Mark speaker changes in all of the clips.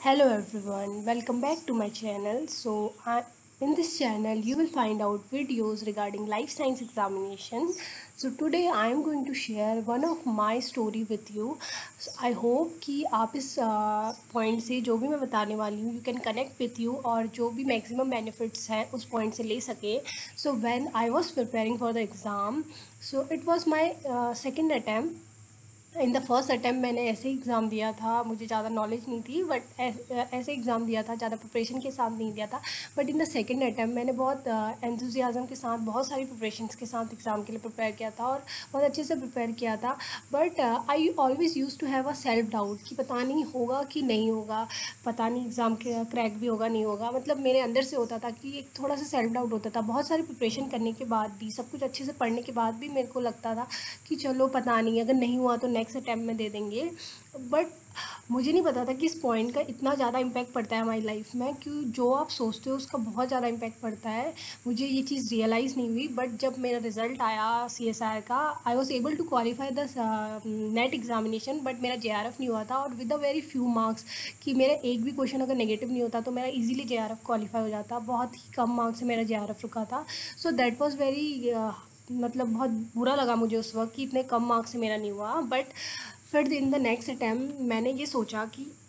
Speaker 1: Hello everyone, welcome back to my channel. In this channel you will find out videos regarding life science examination. So today I am going to share one of my story with you. I hope कि आप इस point से जो भी मैं बताने वाली हूँ you can connect with you और जो भी maximum benefits हैं उस पॉइंट से ले सके. So when I was preparing for the exam, so it was my second attempt. In the first attempt मैंने ऐसे ही एग्ज़ाम दिया था, मुझे ज़्यादा नॉलेज नहीं थी बट ऐसे एग्ज़ाम दिया था, ज़्यादा प्रिपरेशन के साथ नहीं दिया था. But in the second attempt मैंने बहुत एंथुजियाज़म के साथ, बहुत सारी प्रिपरेशंस के साथ एग्ज़ाम के लिए प्रिपेयर किया था और बहुत अच्छे से प्रिपेयर किया था. But I always use to have a self doubt कि पता नहीं होगा कि नहीं होगा, पता नहीं एग्ज़ाम के क्रैक भी होगा नहीं होगा. मतलब मेरे अंदर से होता था कि एक थोड़ा सा सेल्फ डाउट होता था. बहुत सारी प्रिपरेशन करने के बाद भी, सब कुछ अच्छे से पढ़ने के बाद भी मेरे को लगता था कि चलो पता नहीं, अगर नहीं हुआ तो नेक्स्ट अटैम्प्ट में दे देंगे. बट मुझे नहीं पता था कि इस पॉइंट का इतना ज़्यादा इम्पैक्ट पड़ता है हमारी लाइफ में, कि जो आप सोचते हो उसका बहुत ज़्यादा इम्पैक्ट पड़ता है. मुझे ये चीज़ रियलाइज़ नहीं हुई, बट जब मेरा रिज़ल्ट आया CSR का, I was able to qualify the NET examination. But मेरा JRF नहीं हुआ था और with a very few marks, कि मेरा एक भी क्वेश्चन अगर नेगेटिव नहीं होता तो मेरा इजीली JRF क्वालिफाई हो जाता. बहुत ही कम मार्क्स से मेरा JRF रुका था. सो दैट वाज वेरी, मतलब बहुत बुरा लगा मुझे उस वक्त कि इतने कम मार्क्स से मेरा नहीं हुआ. बट फिर इन द नेक्स्ट अटैम्प्ट मैंने ये सोचा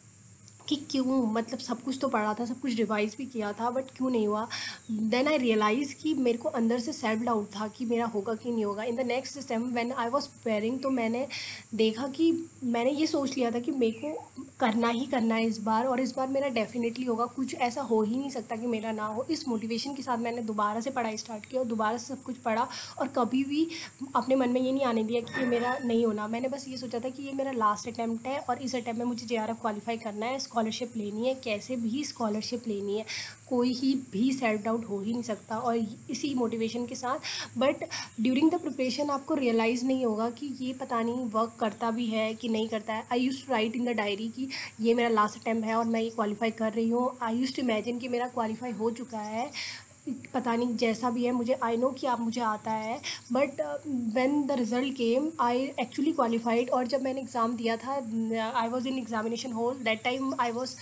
Speaker 1: कि क्यों, मतलब सब कुछ तो पढ़ा था, सब कुछ रिवाइज़ भी किया था, बट क्यों नहीं हुआ. देन आई रियलाइज़ कि मेरे को अंदर से सेल्फ डाउट था कि मेरा होगा कि नहीं होगा. In the next attempt when I was preparing, तो मैंने देखा कि मैंने ये सोच लिया था कि मेरे को करना ही करना है इस बार, और इस बार मेरा डेफिनेटली होगा. कुछ ऐसा हो ही नहीं सकता कि मेरा ना हो. इस मोटिवेशन के साथ मैंने दोबारा से पढ़ाई स्टार्ट की और दोबारा से सब कुछ पढ़ा, और कभी भी अपने मन में ये नहीं आने दिया कि ये मेरा नहीं होना. मैंने बस ये सोचा था कि ये मेरा लास्ट अटैम्प्ट है और इस अटैम्प्ट में मुझे JRF क्वालिफाई करना है, स्कॉलरशिप लेनी है, कैसे भी स्कॉलरशिप लेनी है. कोई ही भी सेल्फ डाउट हो ही नहीं सकता, और इसी मोटिवेशन के साथ. बट ड्यूरिंग द प्रिपरेशन आपको रियलाइज़ नहीं होगा कि ये पता नहीं वर्क करता भी है कि नहीं करता है. I use to write in the diary कि ये मेरा लास्ट अटैम्प्ट है और मैं ये क्वालिफाई कर रही हूँ. आई यूज़ टू इमेजिन कि मेरा क्वालिफाई हो चुका है, पता नहीं जैसा भी है, मुझे आई नो कि आप मुझे आता है. But when the result came, I actually qualified. और जब मैंने एग्ज़ाम दिया था, I was in examination hall. That time I was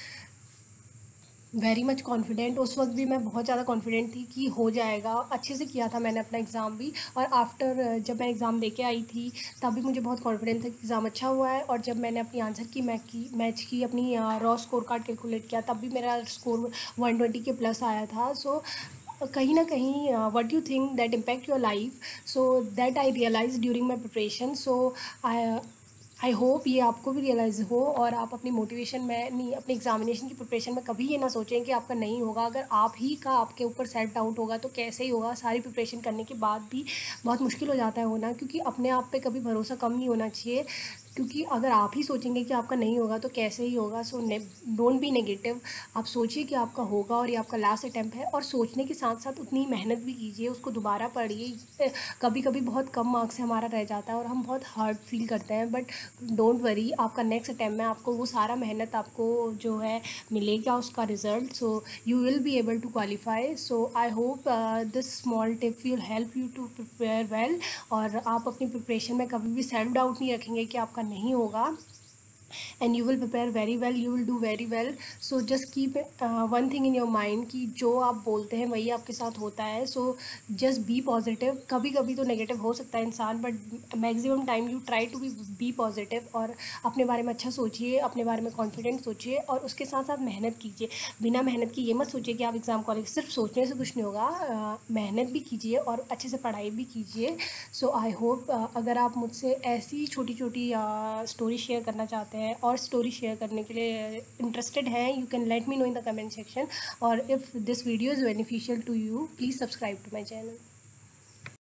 Speaker 1: very much confident. उस वक्त भी मैं बहुत ज़्यादा कॉन्फिडेंट थी कि हो जाएगा. अच्छे से किया था मैंने अपना एग्ज़ाम भी. और आफ्टर जब मैं एग्ज़ाम दे के आई थी, तब भी मुझे बहुत कॉन्फिडेंट था कि एग्ज़ाम अच्छा हुआ है. और जब मैंने अपनी आंसर की मैच की अपनी रॉ स्कोर कार्ड कैलकुलेट किया, तब भी मेरा स्कोर 120 के प्लस आया था. सो कहीं ना कहीं what you think that impact your life, so that I realise during my preparation. So I I hope ये आपको भी रियलाइज़ हो, और आप अपनी मोटिवेशन में नहीं, अपनी एग्जामिनेशन की प्रिपरेशन में कभी ये ना सोचें कि आपका नहीं होगा. अगर आप ही का आपके ऊपर सेल्फ डाउट होगा तो कैसे ही होगा. सारी प्रिपरेशन करने के बाद भी बहुत मुश्किल हो जाता है होना, क्योंकि अपने आप पे कभी भरोसा कम नहीं होना चाहिए. क्योंकि अगर आप ही सोचेंगे कि आपका नहीं होगा तो कैसे ही होगा. So don't be negative. आप सोचिए कि आपका होगा और ये आपका लास्ट अटैम्प्ट है, और सोचने के साथ साथ उतनी मेहनत भी कीजिए, उसको दोबारा पढ़िए. कभी कभी बहुत कम मार्क्स से हमारा रह जाता है और हम बहुत हार्ड फील करते हैं. बट डोंट वरी, आपका नेक्स्ट अटैम्प्ट में आपको वो सारा मेहनत आपको जो है मिलेगा उसका result. So you will be able to qualify. So I hope this small tip will help you to prepare well. और आप अपनी प्रिपरेशन में कभी भी सेल्फ डाउट नहीं रखेंगे कि आपका नहीं होगा, and you will prepare very well, you will do very well. So just keep one thing in your mind कि जो आप बोलते हैं वही आपके साथ होता है. So just be positive. कभी कभी तो नेगेटिव हो सकता है इंसान, but maximum time you try to be positive. और अपने बारे में अच्छा सोचिए, अपने बारे में कॉन्फिडेंट सोचिए, और उसके साथ साथ मेहनत कीजिए. बिना मेहनत की ये मत सोचिए कि आप एग्ज़ाम कॉलेज, सिर्फ सोचने से कुछ नहीं होगा. मेहनत भी कीजिए और अच्छे से पढ़ाई भी कीजिए. सो आई होप अगर आप मुझसे ऐसी छोटी छोटी स्टोरी शेयर करना चाहते हैं और स्टोरी शेयर करने के लिए इंटरेस्टेड हैं, you can let me know in the comment section. और if this video is beneficial to you, please subscribe to my channel.